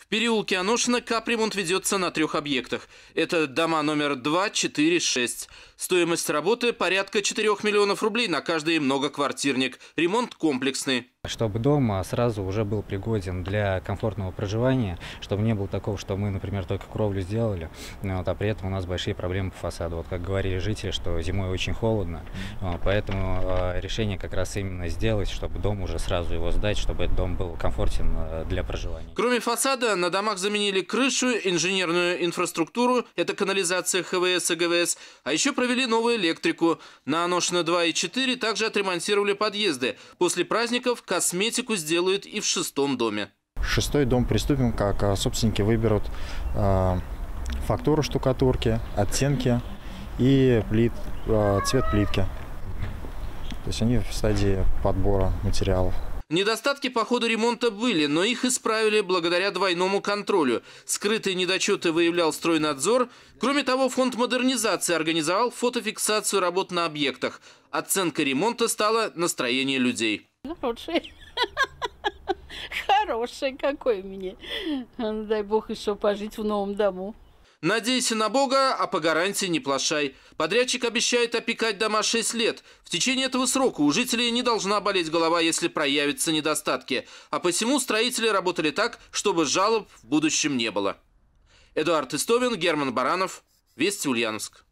В переулке Аношина капремонт ведется на 3 объектах. Это дома номер 2, 4, 6. Стоимость работы порядка 4 миллионов рублей на каждый многоквартирник. Ремонт комплексный. Чтобы дом сразу уже был пригоден для комфортного проживания, чтобы не было такого, что мы, например, только кровлю сделали, а при этом у нас большие проблемы по фасаду. Как говорили жители, что зимой очень холодно, поэтому решение как раз именно сделать, чтобы дом уже сразу его сдать, чтобы этот дом был комфортен для проживания. Кроме фасада, на домах заменили крышу, инженерную инфраструктуру, это канализация ХВС и ГВС, а еще провели новую электрику. На Аношина 2 и 4 также отремонтировали подъезды. После праздников косметику сделают и в 6-м доме. 6-й дом приступим, как собственники выберут фактуру штукатурки, оттенки и цвет плитки. То есть они в стадии подбора материалов. Недостатки по ходу ремонта были, но их исправили благодаря двойному контролю. Скрытые недочеты выявлял стройнадзор. Кроме того, фонд модернизации организовал фотофиксацию работ на объектах. Оценкой ремонта стало настроение людей. Хороший. Хороший какой мне. Дай бог еще пожить в новом дому. Надейся на Бога, а по гарантии не плашай. Подрядчик обещает опекать дома 6 лет. В течение этого срока у жителей не должна болеть голова, если проявятся недостатки. А посему строители работали так, чтобы жалоб в будущем не было. Эдуард Истовин, Герман Баранов. Вести Ульяновск.